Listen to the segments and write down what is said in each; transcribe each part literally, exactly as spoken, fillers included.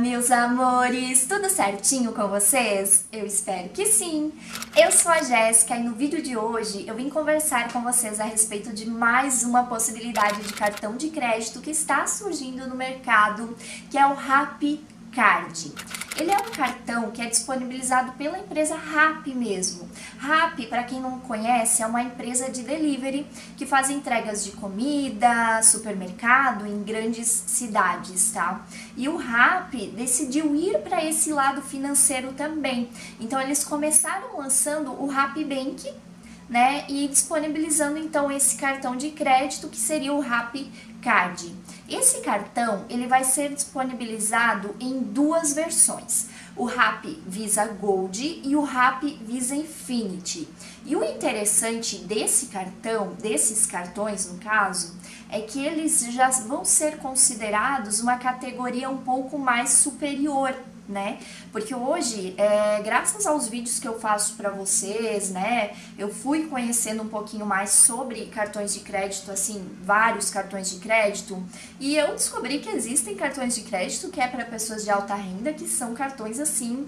meus amores! Tudo certinho com vocês? Eu espero que sim! Eu sou a Jéssica e no vídeo de hoje eu vim conversar com vocês a respeito de mais uma possibilidade de cartão de crédito que está surgindo no mercado, que é o RappiCard. Ele é um cartão que é disponibilizado pela empresa Rappi mesmo. Rappi, para quem não conhece, é uma empresa de delivery que faz entregas de comida, supermercado em grandes cidades, tá? E o Rappi decidiu ir para esse lado financeiro também. Então eles começaram lançando o RappiBank, né, e disponibilizando então esse cartão de crédito que seria o RappiCard. Esse cartão ele vai ser disponibilizado em duas versões, o Rappi Visa Gold e o Rappi Visa Infinity. E o interessante desse cartão, desses cartões no caso, é que eles já vão ser considerados uma categoria um pouco mais superior, né? Porque hoje, é, graças aos vídeos que eu faço para vocês, né, eu fui conhecendo um pouquinho mais sobre cartões de crédito, assim, vários cartões de crédito, e eu descobri que existem cartões de crédito que é para pessoas de alta renda, que são cartões assim,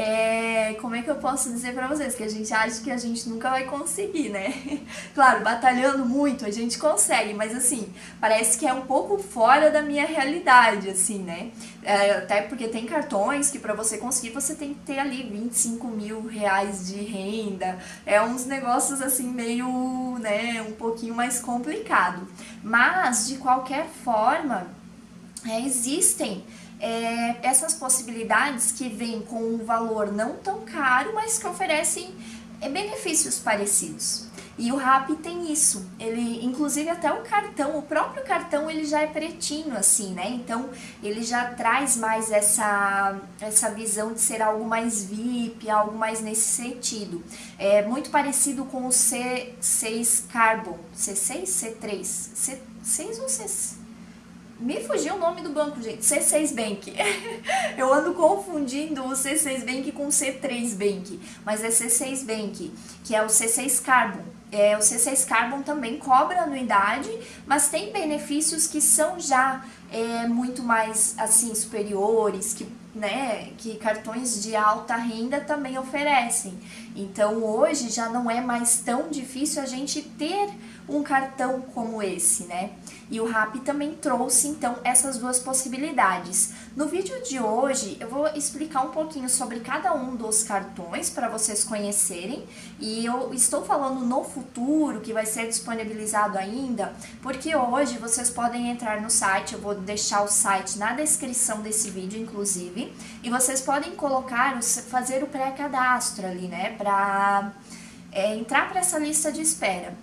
é, como é que eu posso dizer para vocês, que a gente acha que a gente nunca vai conseguir, né? Claro, batalhando muito a gente consegue, mas assim, parece que é um pouco fora da minha realidade, assim, né? É, até porque tem cartões que para você conseguir você tem que ter ali vinte e cinco mil reais de renda, é uns negócios assim meio, né, um pouquinho mais complicado, mas de qualquer forma é, existem é, essas possibilidades que vêm com um valor não tão caro, mas que oferecem é, benefícios parecidos. E o Rappi tem isso, ele, inclusive até o cartão, o próprio cartão ele já é pretinho assim, né? Então ele já traz mais essa, essa visão de ser algo mais V I P, algo mais nesse sentido. É muito parecido com o C seis Carbon, C seis, C três, C seis ou C seis? Me fugiu o nome do banco, gente, C seis Bank. Eu ando confundindo o C seis Bank com o C três Bank, mas é C seis Bank, que é o C seis Carbon. É, o C seis Carbon também cobra anuidade, mas tem benefícios que são já é, muito mais assim superiores, que, né, que cartões de alta renda também oferecem. Então hoje já não é mais tão difícil a gente ter um cartão como esse, né? E o Rappi também trouxe então essas duas possibilidades. No vídeo de hoje eu vou explicar um pouquinho sobre cada um dos cartões para vocês conhecerem, e eu estou falando no futuro que vai ser disponibilizado ainda, porque hoje vocês podem entrar no site, eu vou deixar o site na descrição desse vídeo inclusive, e vocês podem colocar, fazer o pré-cadastro ali, né, para é, entrar para essa lista de espera.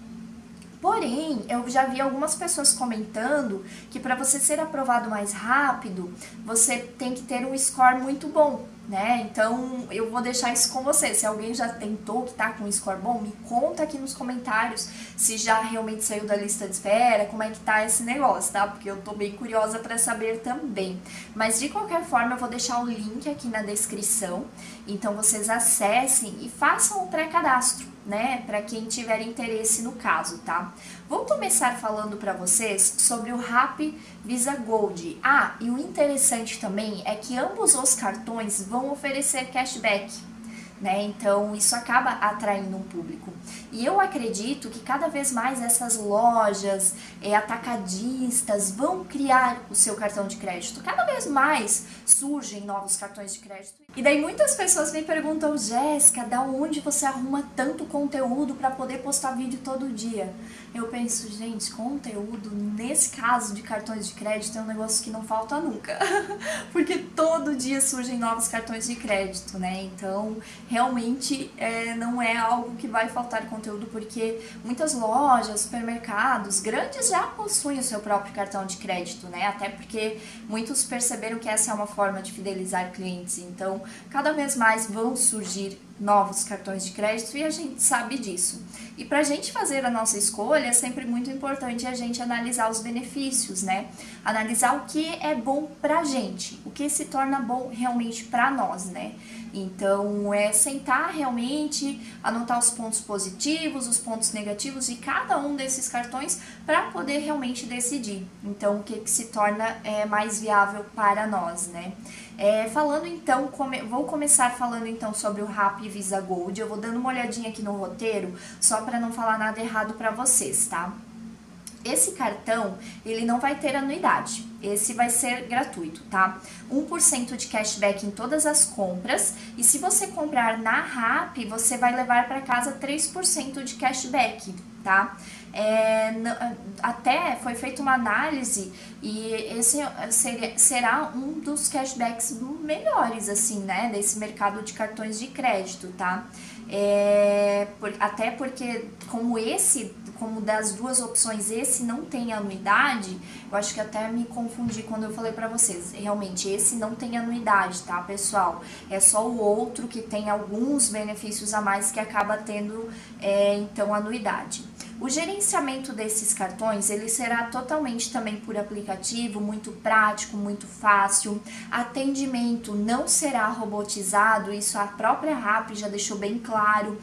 Porém, eu já vi algumas pessoas comentando que para você ser aprovado mais rápido, você tem que ter um score muito bom, né? Então, eu vou deixar isso com você. Se alguém já tentou que tá com um score bom, me conta aqui nos comentários se já realmente saiu da lista de espera, como é que tá esse negócio, tá? Porque eu tô bem curiosa para saber também. Mas, de qualquer forma, eu vou deixar o link aqui na descrição. Então, vocês acessem e façam o pré-cadastro, né, para quem tiver interesse no caso, tá? Vou começar falando para vocês sobre o Rappi Visa Gold. Ah, e o interessante também é que ambos os cartões vão oferecer cashback, né? Então isso acaba atraindo um público. E eu acredito que cada vez mais essas lojas é, atacadistas vão criar o seu cartão de crédito. Cada vez mais surgem novos cartões de crédito. E daí muitas pessoas me perguntam: Jéssica, da onde você arruma tanto conteúdo para poder postar vídeo todo dia? Eu penso, gente, conteúdo nesse caso de cartões de crédito é um negócio que não falta nunca. Porque todo dia surgem novos cartões de crédito, né? Então realmente é, não é algo que vai faltar conteúdo, porque muitas lojas, supermercados grandes já possuem o seu próprio cartão de crédito, né? Até porque muitos perceberam que essa é uma forma de fidelizar clientes. Então, cada vez mais vão surgir novos cartões de crédito e a gente sabe disso. E para a gente fazer a nossa escolha é sempre muito importante a gente analisar os benefícios, né? Analisar o que é bom pra gente, o que se torna bom realmente para nós, né? Então é sentar realmente, anotar os pontos positivos, os pontos negativos de cada um desses cartões para poder realmente decidir. Então o que, que se torna é, mais viável para nós, né? É, falando então, come, vou começar falando então sobre o Rappi Visa Gold. Eu vou dando uma olhadinha aqui no roteiro, só para não falar nada errado para vocês, tá? Esse cartão, ele não vai ter anuidade, esse vai ser gratuito, tá? um por cento de cashback em todas as compras, e se você comprar na Rappi, você vai levar para casa três por cento de cashback, tá? É, até foi feita uma análise e esse seria, será um dos cashbacks melhores, assim, né, desse mercado de cartões de crédito, tá? É, por, até porque como esse, como das duas opções, esse não tem anuidade, eu acho que até me confundi quando eu falei pra vocês. Realmente, esse não tem anuidade, tá, pessoal? É só o outro que tem alguns benefícios a mais que acaba tendo, é, então, anuidade. O gerenciamento desses cartões, ele será totalmente também por aplicativo, muito prático, muito fácil. Atendimento não será robotizado, isso a própria Rappi já deixou bem claro,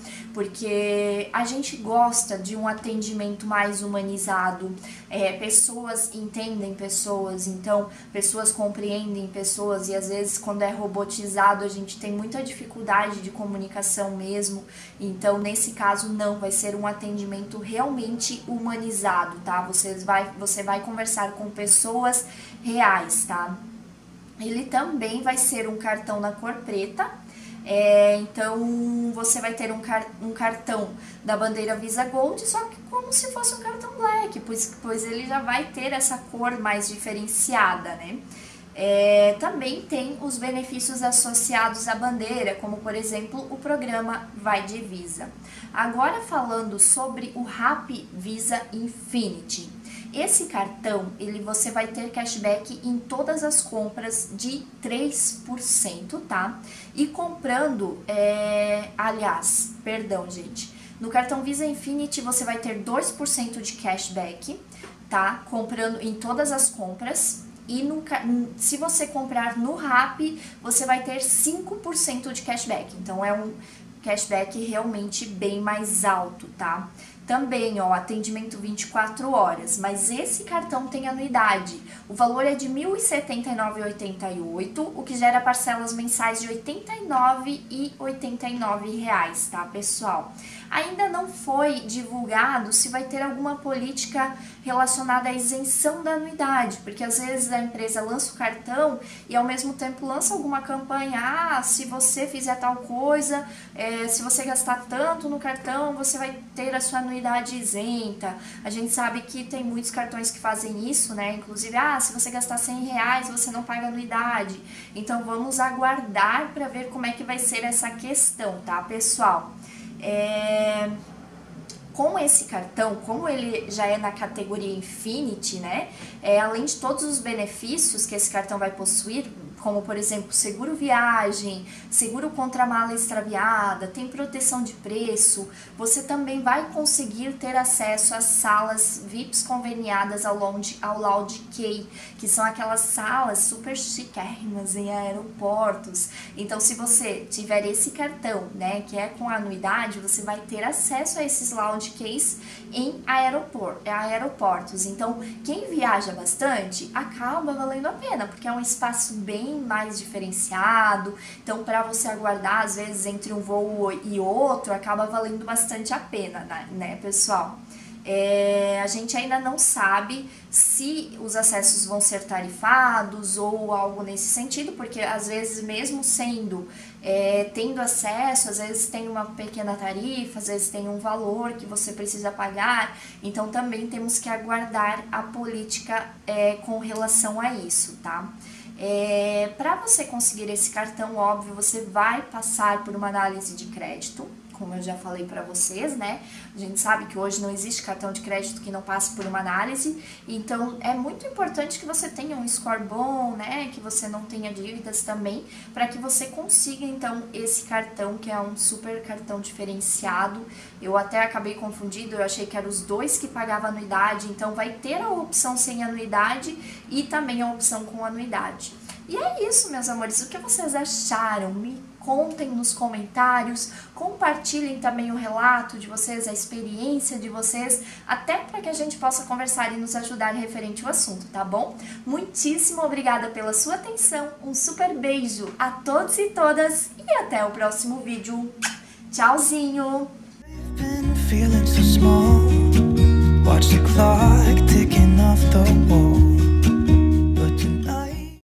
porque a gente gosta de um atendimento mais humanizado. É, pessoas entendem pessoas, então pessoas compreendem pessoas, e às vezes quando é robotizado a gente tem muita dificuldade de comunicação mesmo. Então nesse caso não, vai ser um atendimento realmente realmente humanizado, tá? Você vai, você vai conversar com pessoas reais, tá? Ele também vai ser um cartão na cor preta, é, então você vai ter um, car um cartão da bandeira Visa Gold, só que como se fosse um cartão Black, pois, pois ele já vai ter essa cor mais diferenciada, né? É, também tem os benefícios associados à bandeira, como por exemplo o programa Vai de Visa. Agora falando sobre o Rappi Visa Infinity. Esse cartão, ele, você vai ter cashback em todas as compras de três por cento, tá? E comprando, é, aliás, perdão gente, no cartão Visa Infinity você vai ter dois por cento de cashback, tá? Comprando em todas as compras. E no, se você comprar no Rappi, você vai ter cinco por cento de cashback. Então é um cashback realmente bem mais alto, tá? Também, ó, atendimento vinte e quatro horas, mas esse cartão tem anuidade. O valor é de mil e setenta e nove reais e oitenta e oito centavos, o que gera parcelas mensais de oitenta e nove reais e oitenta e nove reais, tá, pessoal? Ainda não foi divulgado se vai ter alguma política relacionada à isenção da anuidade, porque às vezes a empresa lança o cartão e ao mesmo tempo lança alguma campanha, ah, se você fizer tal coisa, é, se você gastar tanto no cartão, você vai ter a sua anuidade isenta. A gente sabe que tem muitos cartões que fazem isso, né? Inclusive, ah, se você gastar cem reais, você não paga anuidade. Então vamos aguardar para ver como é que vai ser essa questão, tá, pessoal? É... Com esse cartão, como ele já é na categoria Infinity, né, é, além de todos os benefícios que esse cartão vai possuir, como por exemplo seguro viagem, seguro contra mala extraviada, tem proteção de preço, você também vai conseguir ter acesso às salas V I Ps conveniadas ao Lounge, ao Lounge Key, que são aquelas salas super chiquérrimas em aeroportos. Então se você tiver esse cartão, né, que é com anuidade, você vai ter acesso a esses Lounge Keys em aeropor, aeroportos. Então quem viaja bastante acaba valendo a pena, porque é um espaço bem mais diferenciado, então para você aguardar às vezes entre um voo e outro acaba valendo bastante a pena, né, pessoal? É, a gente ainda não sabe se os acessos vão ser tarifados ou algo nesse sentido, porque às vezes mesmo sendo, é, tendo acesso, às vezes tem uma pequena tarifa, às vezes tem um valor que você precisa pagar, então também temos que aguardar a política é, com relação a isso, tá? É, para você conseguir esse cartão, óbvio, você vai passar por uma análise de crédito, como eu já falei para vocês, né? A gente sabe que hoje não existe cartão de crédito que não passe por uma análise, então é muito importante que você tenha um score bom, né? Que você não tenha dívidas também, para que você consiga, então, esse cartão, que é um super cartão diferenciado. Eu até acabei confundido, eu achei que eram os dois que pagavam anuidade, então vai ter a opção sem anuidade e também a opção com anuidade. E é isso, meus amores, o que vocês acharam? Me contem nos comentários, compartilhem também o relato de vocês, a experiência de vocês, até para que a gente possa conversar e nos ajudar referente ao assunto, tá bom? Muitíssimo obrigada pela sua atenção, um super beijo a todos e todas e até o próximo vídeo. Tchauzinho!